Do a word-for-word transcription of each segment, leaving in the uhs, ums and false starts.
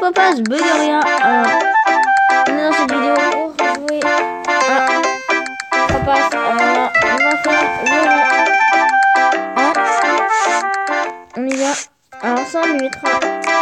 papa se bug rien. Alors, on est dans cette vidéo pour jouer à papa. Alors, on va faire le un. On y va. Alors ça, on lui mettra.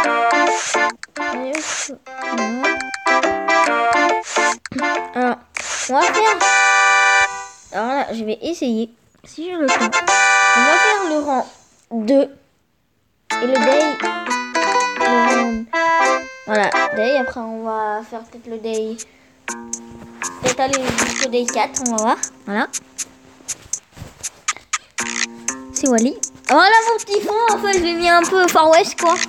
Alors, on va faire. Alors là, je vais essayer. Si j'ai le temps, on va faire le rang deux. Et le day. Le rang... Voilà, day. Après, on va faire peut-être le day. Peut-être aller jusqu'au day quatre. On va voir. Voilà. C'est Wally. Voilà mon petit fond. En fait, je l'ai mis un peu Far West, quoi.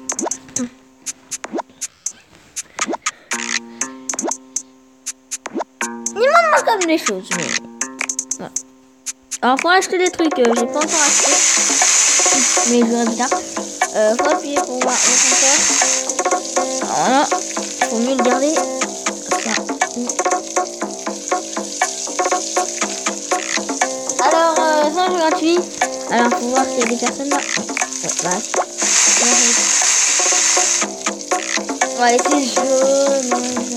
Il manque comme des choses, mais voilà. Alors faut acheter des trucs, euh, j'ai pas encore acheté, mais je verrai plus tard. Euh, faut appuyer pour voir le compteur. Voilà, faut mieux le garder. Alors euh, ça c'est gratuit. Alors faut voir s'il y a des personnes là. Ouais, bah, ouais, c'est jaune.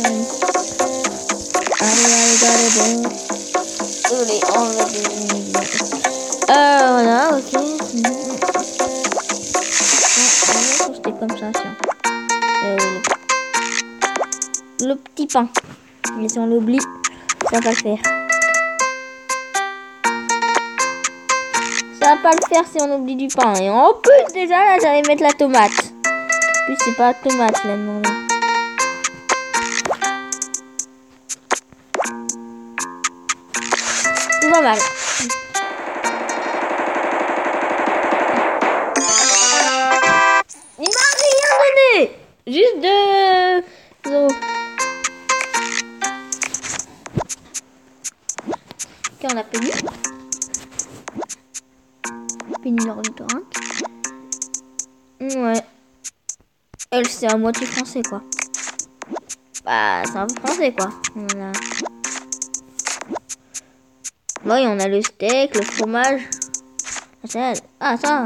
Allez, allez, allez, bon. Désolé, on va dire. Euh, voilà, ok. C'était comme ça, tiens. Euh, le... le petit pain. Mais si on l'oublie, ça va pas le faire. Ça va pas le faire si on oublie du pain. Et en plus, déjà, là, j'allais mettre la tomate. En plus, c'est pas la tomate, là, non. C'est pas mal. Il m'a rien donné. Juste deux euros. Ok, on a payé. Payé l'heure du torrent. Ouais. Elle, c'est à moitié français, quoi. Bah, c'est un peu français, quoi. Voilà. Oui, on a le steak, le fromage. Ça, ah, ça.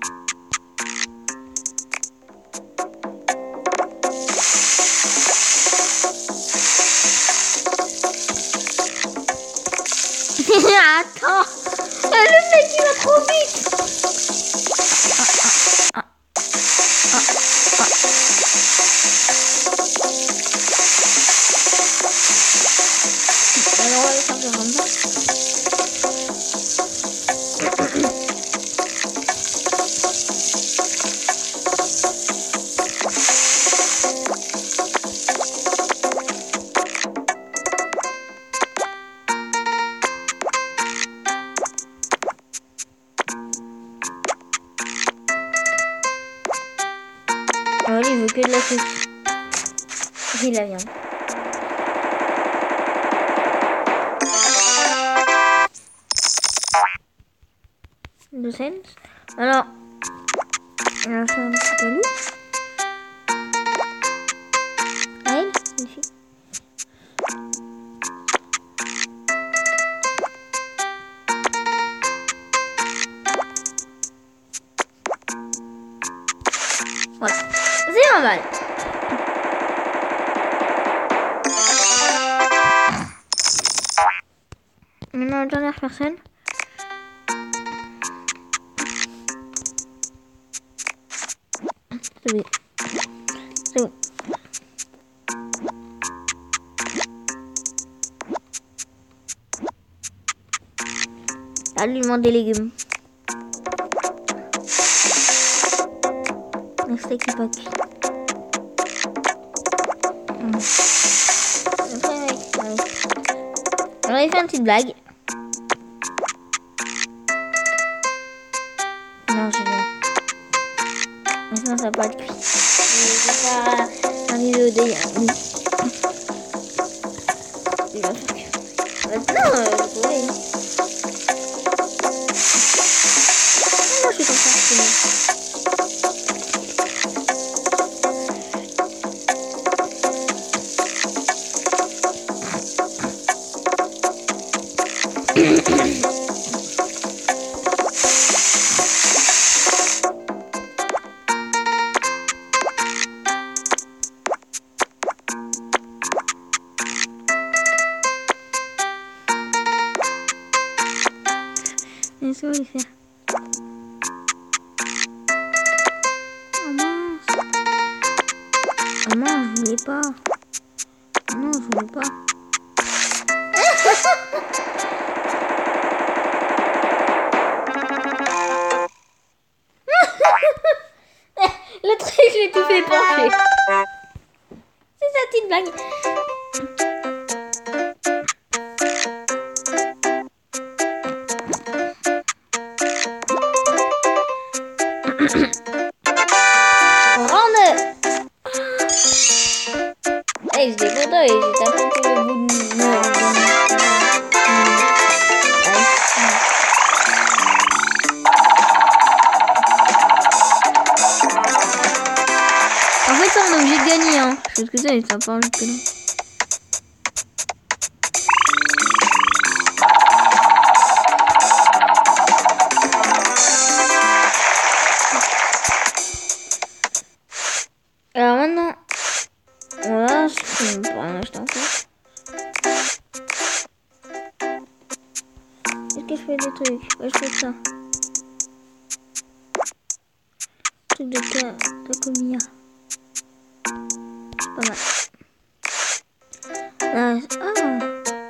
Attends. Le mec, il va trop vite. Ah, ah, ah, ah, ah. Alors, on va les faire comme ça. Oh, il veut que de la sauce. Et la viande. Deux cents. Alors, on va faire un petit caillou. Allez, une fille. Voilà, c'est pas mal. Maintenant, la dernière personne. C'est bon. C'est bon. Aliment des légumes. Un steak qui pas cuit. Mmh. Après, ouais, ouais. On avait fait une petite blague. Non, je viens. Maintenant, ça va pas être cuit. Je vais pas un vidéo d'ailleurs. Il va faire cuire. Maintenant, euh, vous pouvez. Moi, je suis comme ça. ça va les faire. Oh mince. Oh non, je voulais pas. Non, je voulais pas. Le truc, je l'ai tout fait pencher. C'est sa petite blague. Rende. Hey, j'étais content et j'ai tapé un peu le bout de mon... En fait, ça, on est obligé de gagner, hein. Parce que ça, il est sympa, jusque là. Alors maintenant, voilà, je peux en acheter encore. Est-ce que je fais des trucs? Ouais, je fais ça. Truc de cas, de Comia. C'est pas mal. Là, ah.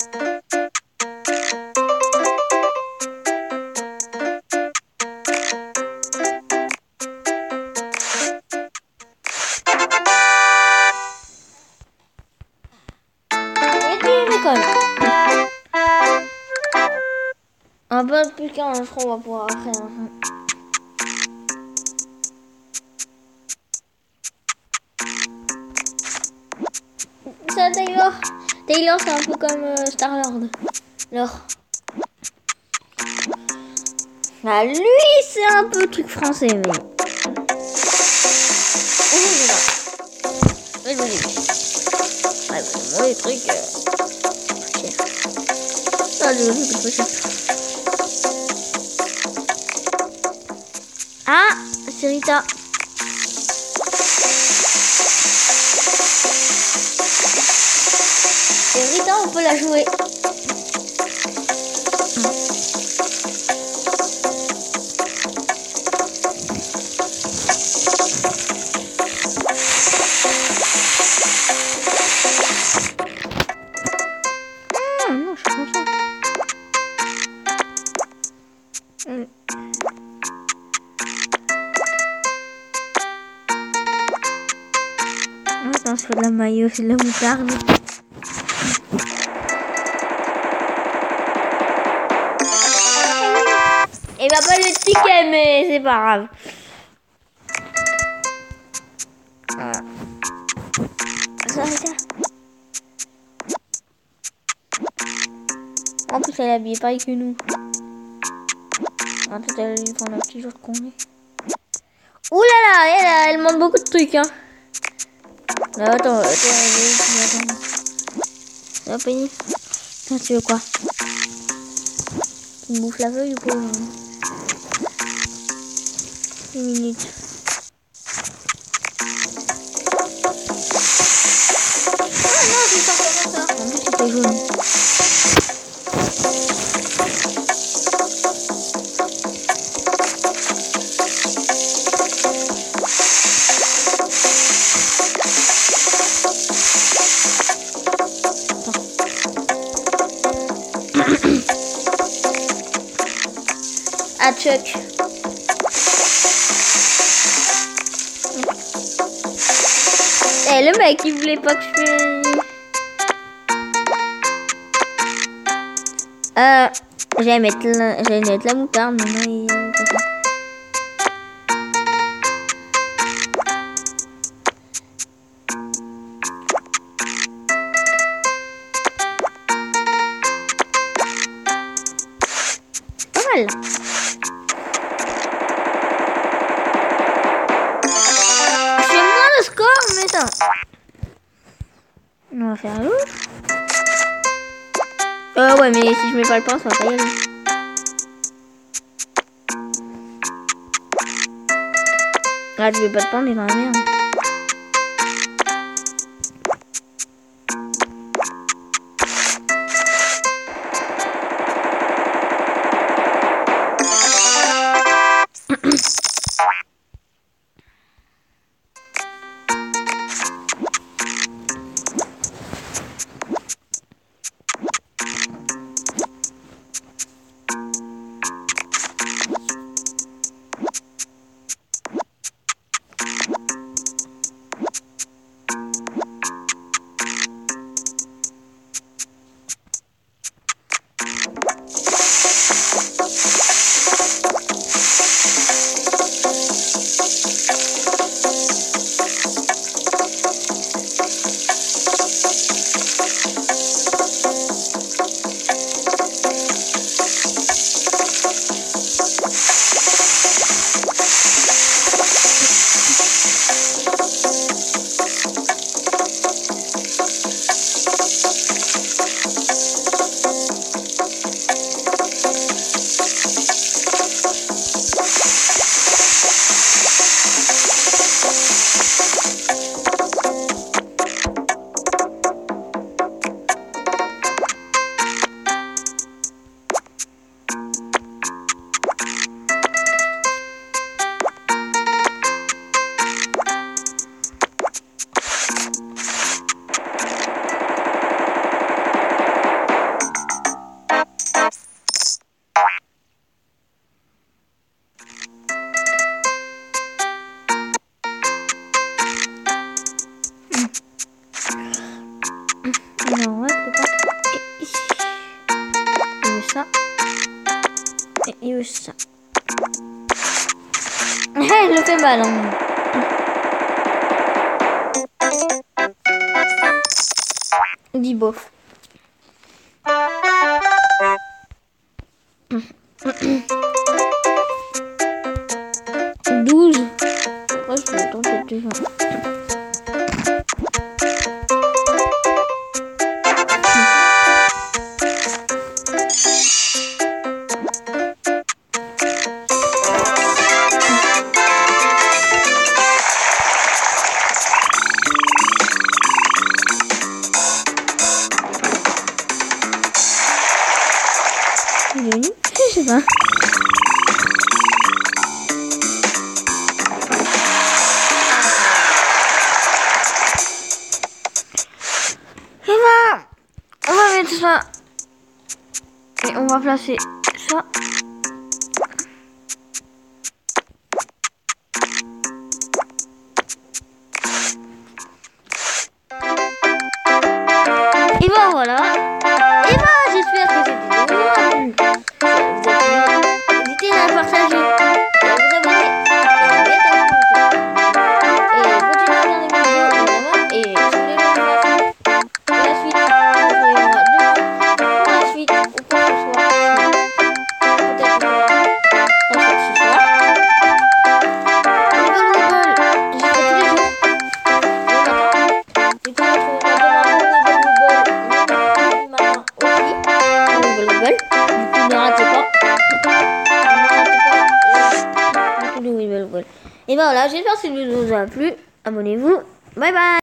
Un peu plus qu'un, je crois, on va pouvoir après. Hein. Ça, Taylor. Taylor, c'est un peu comme euh, Star-Lord. Alors. Bah, lui, c'est un peu truc français, mais. Oui, oui, oui. Ouais, bah, moi, les trucs. Euh... Cher. Ah, je veux que cher. Ah, c'est Rita. Et Rita, on peut la jouer. Ah non, je suis comme ça. Hum. Attends, je fais de la maillot, c'est de la moutarde. Il va pas le ticket, mais c'est pas grave. Voilà. Ça, c'est ça. En plus, elle est habillée pareil que nous. Peut-être elle lui prend un petit jour de congé. Ouh là là, elle, elle demande beaucoup de trucs, hein. Là, attends, attends, attends. Ça va payer. Attends, tu veux quoi? Tu me bouffes la feuille ou quoi? Une minute. Ah non, c'est pas comme ça. En plus, c'était jaune. Ah, Chuck. Eh, le mec, il voulait pas que je fasse... Euh, j'allais mettre la... j'allais mettre la moutarde, maintenant il... Pas mal. C'est moins le score, mais ça... On va faire l'autre. Euh ouais, mais si je mets pas le pain, ça va pas y aller. Ah, je vais pas de pain, mais dans la merde. le fais mal. Hein. Dis bof. douze. Moi, je vais tenter de faire. Je sais pas. Et ben, on va mettre ça. Et on va placer ça. Et ben voilà. Et ben j'espère que cette vidéo vous a plu. N'hésitez à partager, à vous abonner et à mettre un pouce. Et continuez à regarder mes vidéos évidemment. Et si vous voulez pour la suite, on reviendra demain pour la suite ou pour ce soir. Peut-être qu'on va ce soir. Les bonnes nouvelles, j'y fais tous les jours. Et puis on retrouvera demain pour les bonnes nouvelles. Du coup, ne ratez pas. Et ben voilà, j'espère que cette vidéo vous a plu. Abonnez-vous. Bye bye.